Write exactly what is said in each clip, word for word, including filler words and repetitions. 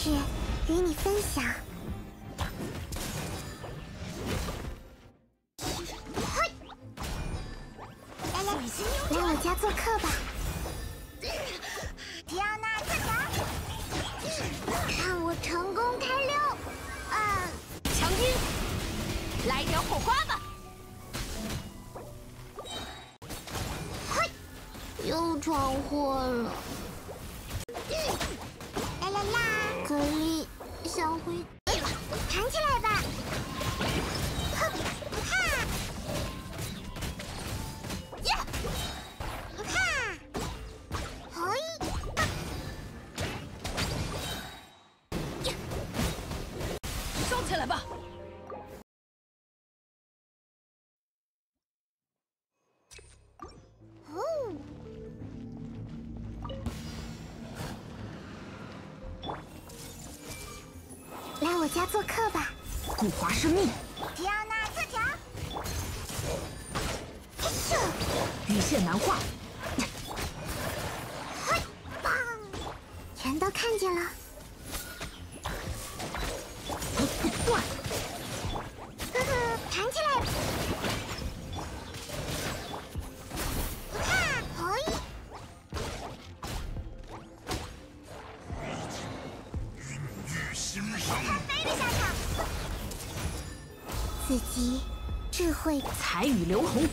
是与你分享。嘿，来来，来我家做客吧。跳那自条，看我成功开溜！啊， 强音，来点火花吧！ 嘿，又闯祸了。啦啦啦！可莉想回去了，弹起来吧！哼，哈！呀！哈！嘿！ 收起来吧！ 哦。 来我家做客吧， 固华生命。 跳那自条，嘿咻， 羽线难画。 嘿，棒，全都看见了。 断， 呵呵，弹起来。哈，嘿。 看飞的下场，自己智慧彩雨流红，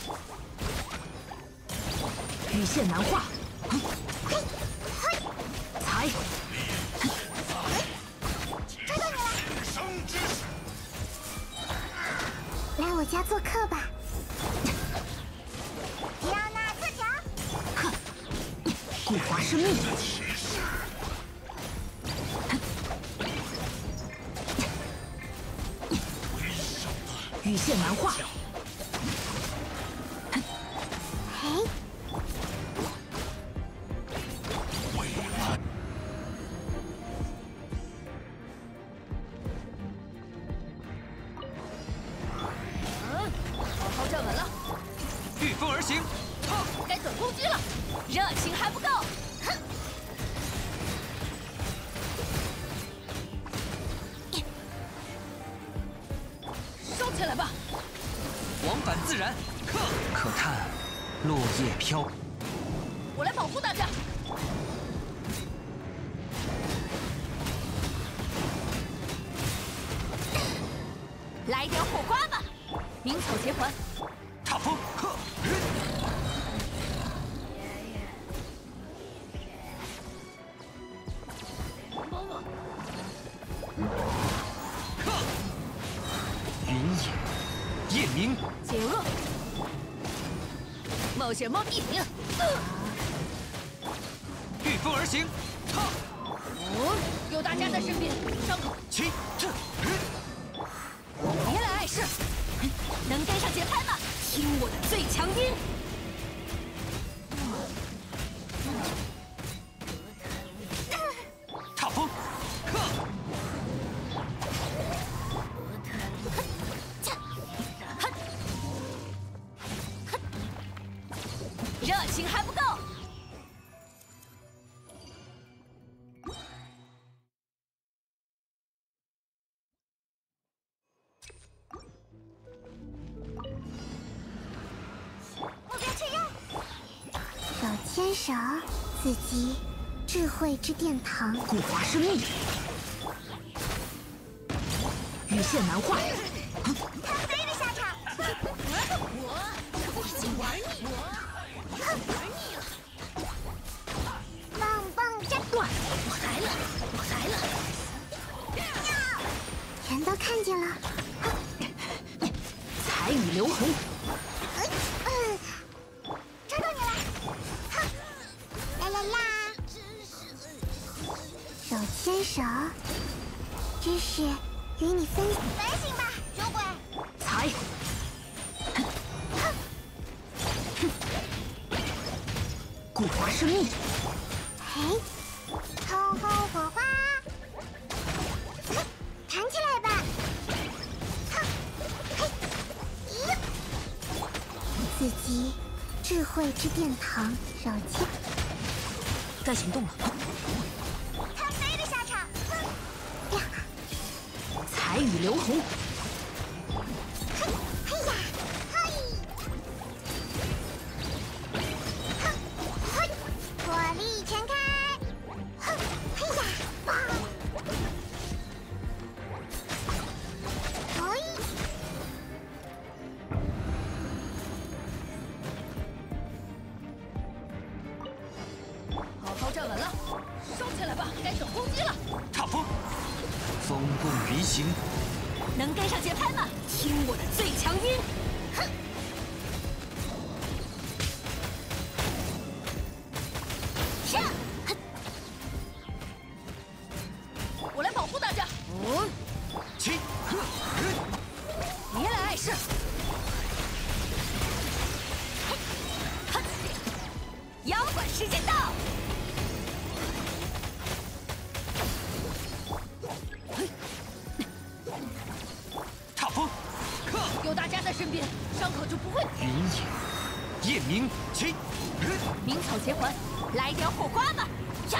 羽线难画。 嘿，嘿， 彩， 抓到你了！来我家做客吧。跳那自条， 哼，固华生命。 羽线难画。 嘿， 嗯，好好站稳了， 御风而行。 哼，该等攻击了，热情还不够。哼，收起来吧。 往返自然，可可叹落叶飘。 我来保护大家。来点火花吧，鸣草结环。 踏风，呵，呵，云野，夜明。 解厄，冒险猫一鸣， 御风而行，踏， 哦，有大家在身边，伤口起，这， 别来碍事，能跟上节拍吗？听我的最强音， 踏风，呵。 热情还不够。 目标确认。手牵手，自己智慧之殿堂。 固华生命。羽线难画。 看飞的下场。我已经玩腻了。 玩腻了！棒棒斩断！ 我来了，我来了！ 全都看见了。 彩雨流红。 嗯，抓到你了！哈！啦啦啦！手牵手，知识与你分享。反省吧，酒鬼！ 彩。 固华生命， 嘿，吼吼火花，哼，弹起来吧，哼，嘿，咦，自己智慧之殿堂，手牵， 该行动了。 看飞的下场，哼， 彩雨流红。 嘿呀，嘿，哼，嘿，火力全开，哼，嘿呀，棒，嘿， 好好站稳了，收起来吧，该手攻击了。 踏风，风共云行， 能跟上节拍吗？听我的最强音！ 哼， 上！我来保护大家。哦， 起， 别来碍事。哼，摇滚时间到！ 踏风，克， 有大家在身边，伤口就不会。 云影，夜明，起， 鸣草结环，来点火花吧！上！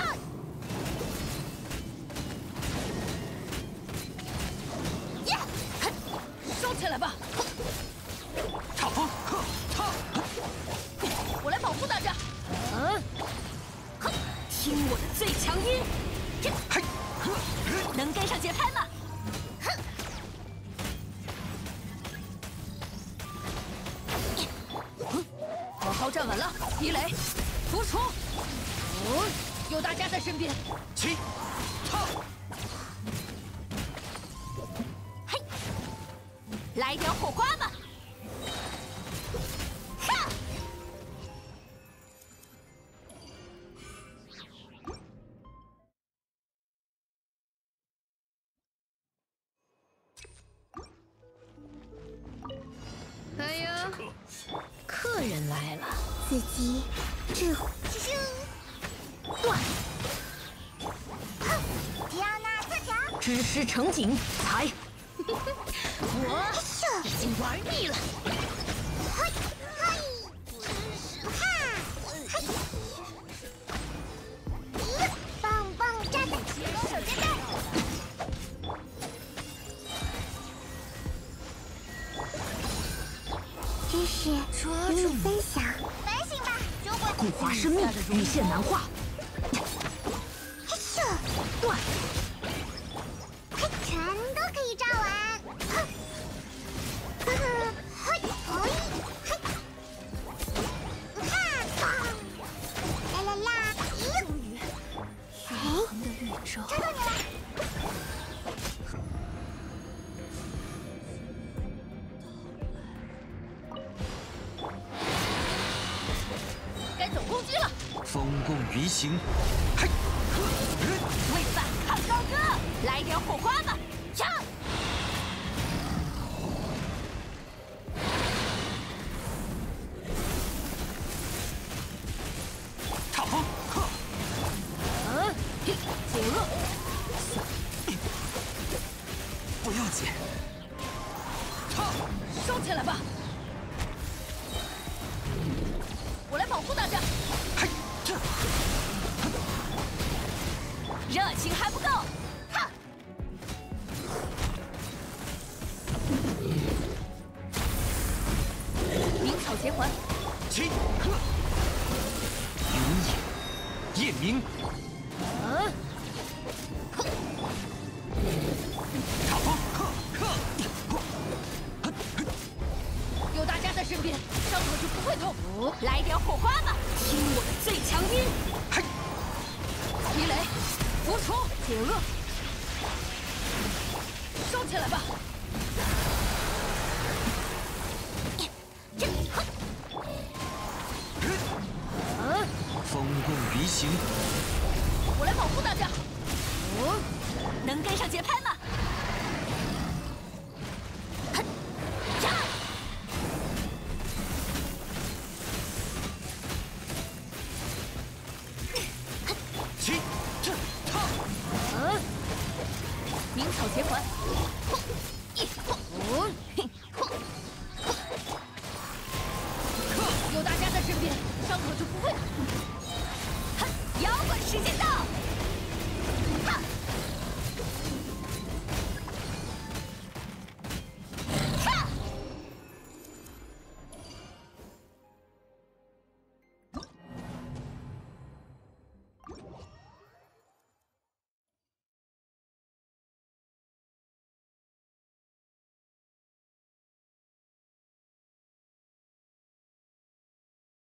呀，哼，收起来吧！ 踏风，克，踏， 我来保护大家。嗯，哼，听我的最强音！ 嘿， 能跟上节拍吗？ 哼， 好好站稳了，地雷，突出。哦，有大家在身边。 起，踏， 嘿，来点火花吧！哈！哎呀，客人来了， 自己智慧咻， 断！ 哼，只要那四条， 知识成景，才。我咻， 已经玩腻了。 嘿，嘿，哈，嘿，咦，棒棒炸弹，手榴弹。知识与你分享，反省吧，如果固化生命，与线难化。 嘿咻， 断！ 嘿，全都可以炸完，哼，呵呵，嘿，嘿，嘿，哈，棒，啦啦啦，咦，哎，抓到你了！ 该走攻击了。 风共云行，嘿， 为反抗高歌，来点火花吧！上！ 踏风，克， 嗯，解厄， 不要紧，踏， 收起来吧！我来保护大家。 嘿，这， 热情还不够，哈！鸣草结环， 起，克，云影，夜明， 嗯， 踏风，克，克， 有大家在身边，伤口就不会痛。来点火花吧，听我的最强音！ 嘿， 地雷，浮出，解厄，收起来吧！这，嗯， 风共云行， 我来保护大家。哦，能跟上节拍吗？哼，呀！ 起，这，踏， 嗯，鸣草结环，哼，一，哦，嘿，哼，有大家在身边，伤口就不会。哼，摇滚时间到！